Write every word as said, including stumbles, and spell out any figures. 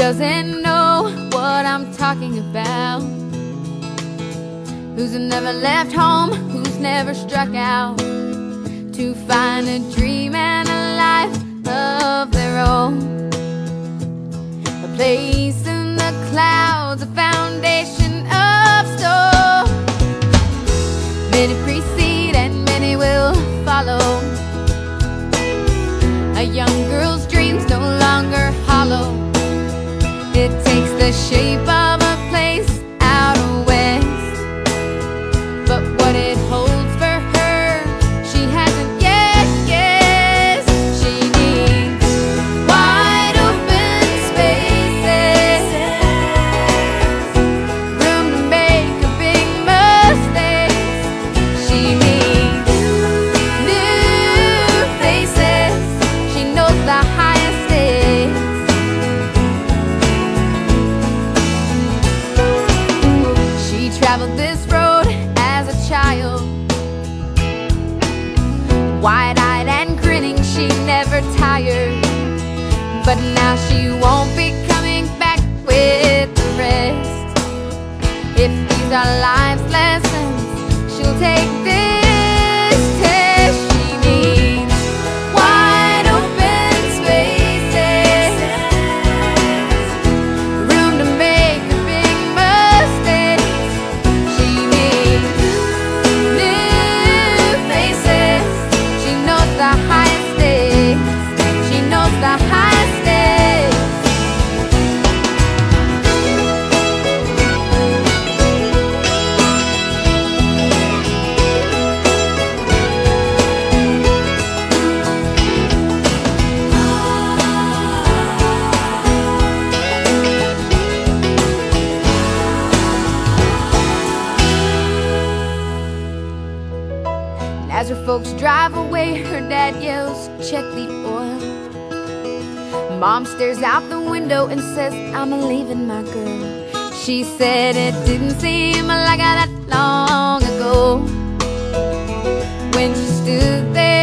doesn't know what I'm talking about, who's never left home, who's never struck out to find a dream and a life of their own, a place in the clouds, a foundation of stone. Many precede and many will follow. A young girl's dreams no longer hollow. It takes the shape of a place out west, but what it holds for her, she hasn't yet guessed. She needs wide open spaces, room to make a big mistake. She needs new faces. She knows the highest stakes. She traveled this road as a child, wide-eyed and grinning, she never tired. But now she won't be coming back with the rest. If these are life's lessons, she'll take this test. She needs wide open spaces, room to make a big mistake. She needs new faces. She knows the highest stakes. She knows the highest stakes. As her folks drive away, her dad yells, "Check the oil." Mom stares out the window and says, "I'm leaving my girl." She said it didn't seem like that long ago when she stood there